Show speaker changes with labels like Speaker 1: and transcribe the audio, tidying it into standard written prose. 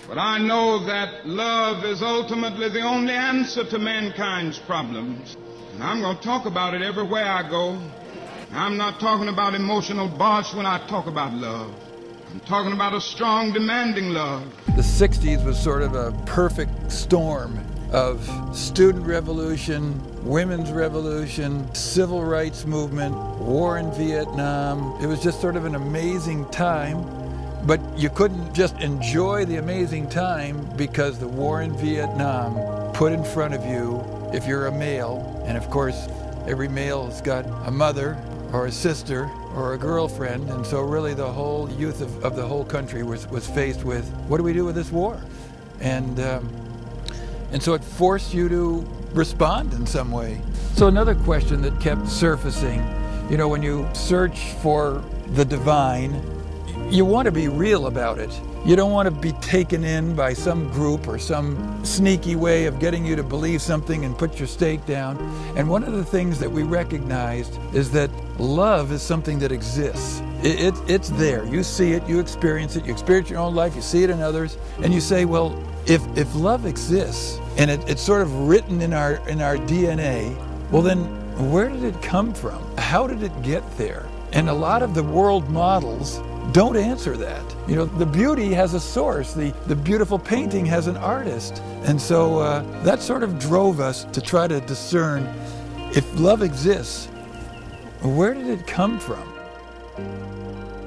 Speaker 1: But I know that love is ultimately the only answer to mankind's problems. And I'm going to talk about it everywhere I go. I'm not talking about emotional bosh when I talk about love. I'm talking about a strong, demanding love.
Speaker 2: The 60s was sort of a perfect storm of student revolution, women's revolution, civil rights movement, war in Vietnam. It was just sort of an amazing time, but you couldn't just enjoy the amazing time because the war in Vietnam put in front of you, if you're a male, and of course every male has got a mother or a sister or a girlfriend, and so really the whole youth of the whole country was faced with, what do we do with this war? And so it forced you to respond in some way. So another question that kept surfacing, you know, when you search for the divine, you want to be real about it. You don't want to be taken in by some group or some sneaky way of getting you to believe something and put your stake down. And one of the things that we recognized is that love is something that exists. It's there. You see it, you experience it, you experience your own life, you see it in others, and you say, well, if love exists and it's sort of written in our DNA, well then where did it come from? How did it get there? And a lot of the world models don't answer that. You know, the beauty has a source, the beautiful painting has an artist. And so that sort of drove us to try to discern, if love exists, where did it come from?